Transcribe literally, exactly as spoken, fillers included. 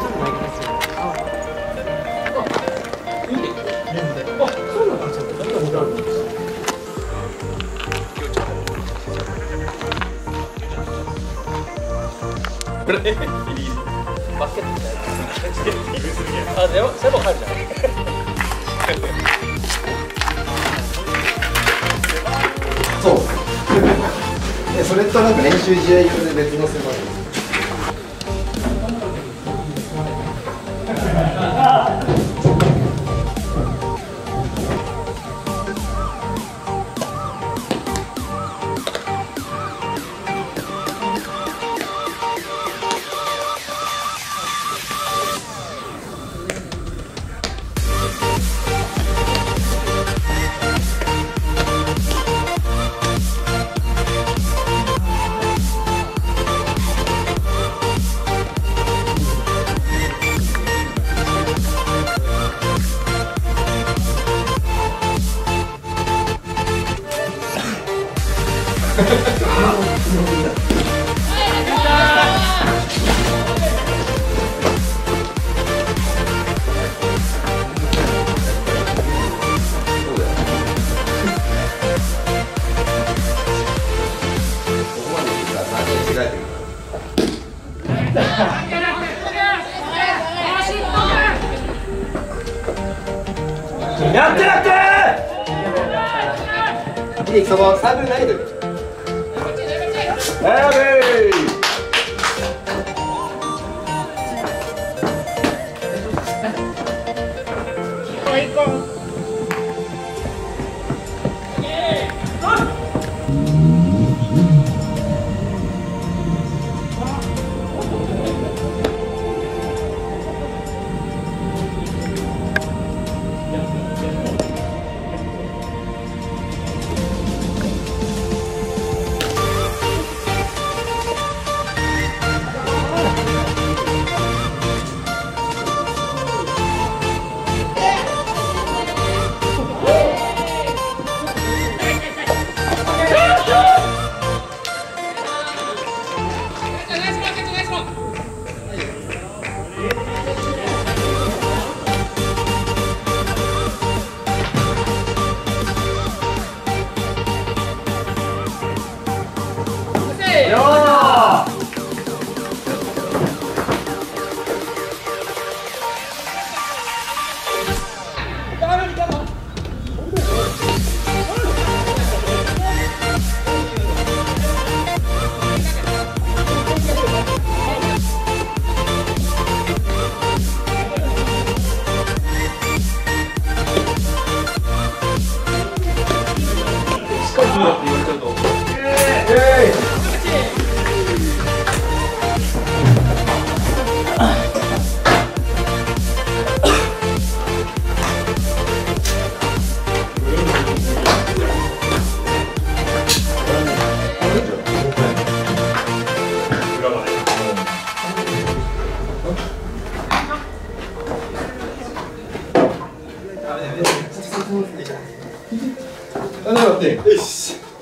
ちょっと参りますよ。ああ、いいね。あ、そうなんだ。ちょっと誰が見たの？これ、バスケットみたいな。あ、でも、それも入るじゃん。 そう。で、それとなんか練習試合用で別の狭い。 やってやってー。いい、そこサーブル投げてる。 やべー。 あ、なるほど。